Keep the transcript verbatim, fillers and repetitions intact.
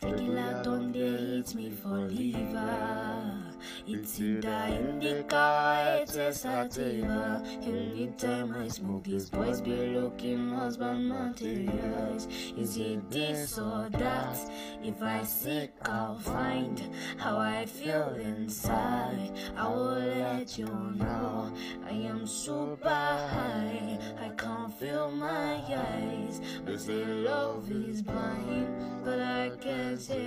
Tequila don't they hit me for liver. It's either indica, it's a sativa. Anytime I smoke, these boys be looking husband materials. Is it this or that? If I seek, I'll find how I feel inside. I will let you know I am super high. I can't feel my eyes. They say love is blind, but I can't say